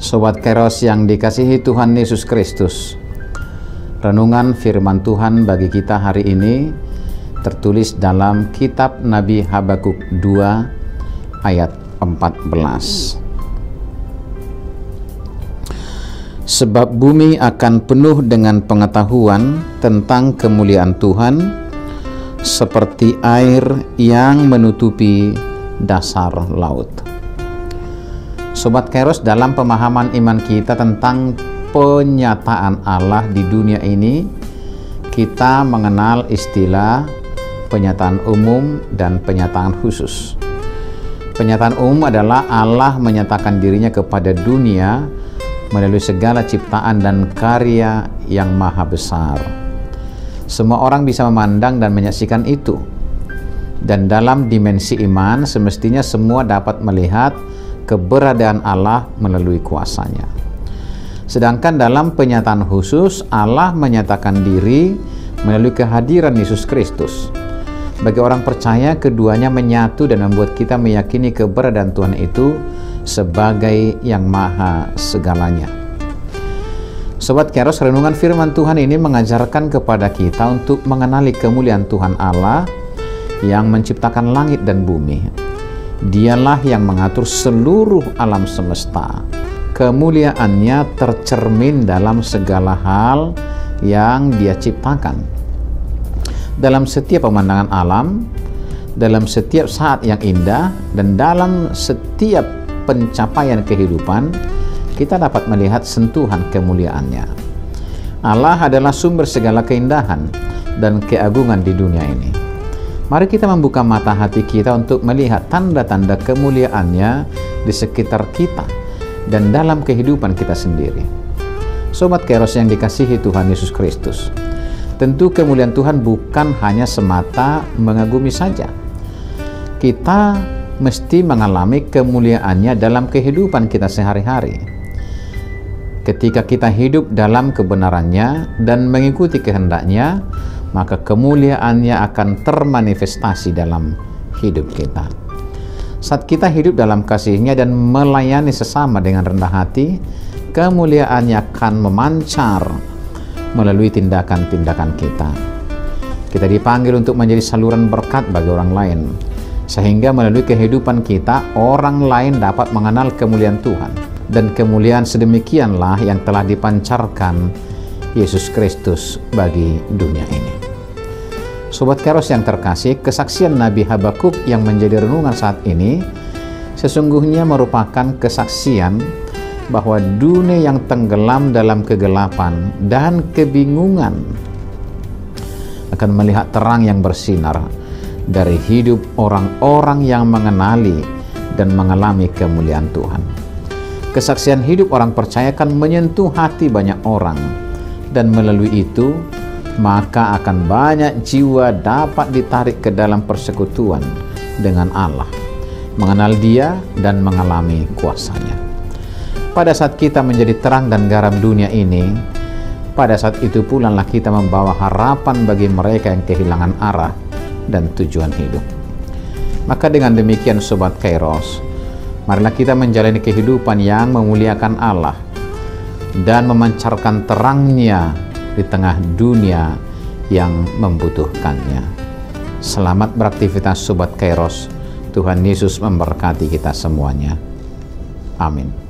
Sobat Kairos yang dikasihi Tuhan Yesus Kristus, renungan firman Tuhan bagi kita hari ini tertulis dalam kitab Nabi Habakuk 2 ayat 14. Sebab bumi akan penuh dengan pengetahuan tentang kemuliaan Tuhan, seperti air yang menutupi dasar laut. Sobat Kairos, dalam pemahaman iman kita tentang penyataan Allah di dunia ini, kita mengenal istilah penyataan umum dan penyataan khusus. Penyataan umum adalah Allah menyatakan dirinya kepada dunia melalui segala ciptaan dan karya yang maha besar. Semua orang bisa memandang dan menyaksikan itu. Dan dalam dimensi iman, semestinya semua dapat melihat keberadaan Allah melalui kuasanya. Sedangkan dalam penyataan khusus, Allah menyatakan diri melalui kehadiran Yesus Kristus. Bagi orang percaya, keduanya menyatu dan membuat kita meyakini keberadaan Tuhan itu sebagai yang maha segalanya. Sobat Kairos, renungan firman Tuhan ini mengajarkan kepada kita untuk mengenali kemuliaan Tuhan Allah yang menciptakan langit dan bumi. Dialah yang mengatur seluruh alam semesta. Kemuliaannya tercermin dalam segala hal yang Dia ciptakan. Dalam setiap pemandangan alam, dalam setiap saat yang indah, dan dalam setiap pencapaian kehidupan, kita dapat melihat sentuhan kemuliaannya. Allah adalah sumber segala keindahan dan keagungan di dunia ini. Mari kita membuka mata hati kita untuk melihat tanda-tanda kemuliaannya di sekitar kita dan dalam kehidupan kita sendiri. Sobat Kairos yang dikasihi Tuhan Yesus Kristus, tentu kemuliaan Tuhan bukan hanya semata mengagumi saja. Kita mesti mengalami kemuliaannya dalam kehidupan kita sehari-hari. Ketika kita hidup dalam kebenarannya dan mengikuti kehendaknya, maka kemuliaannya akan termanifestasi dalam hidup kita. Saat kita hidup dalam kasih-Nya dan melayani sesama dengan rendah hati, kemuliaannya akan memancar melalui tindakan-tindakan kita. Kita dipanggil untuk menjadi saluran berkat bagi orang lain, sehingga melalui kehidupan kita, orang lain dapat mengenal kemuliaan Tuhan. Dan kemuliaan sedemikianlah yang telah dipancarkan Yesus Kristus bagi dunia ini. Sobat Kairos yang terkasih, kesaksian Nabi Habakuk yang menjadi renungan saat ini sesungguhnya merupakan kesaksian bahwa dunia yang tenggelam dalam kegelapan dan kebingungan akan melihat terang yang bersinar dari hidup orang-orang yang mengenali dan mengalami kemuliaan Tuhan. Kesaksian hidup orang percaya akan menyentuh hati banyak orang, dan melalui itu maka akan banyak jiwa dapat ditarik ke dalam persekutuan dengan Allah, mengenal Dia dan mengalami kuasa-Nya. Pada saat kita menjadi terang dan garam dunia ini, pada saat itu pula lah kita membawa harapan bagi mereka yang kehilangan arah dan tujuan hidup. Maka dengan demikian Sobat Kairos, marilah kita menjalani kehidupan yang memuliakan Allah dan memancarkan terang-Nya di tengah dunia yang membutuhkannya. Selamat beraktivitas Sobat Kairos. Tuhan Yesus memberkati kita semuanya. Amin.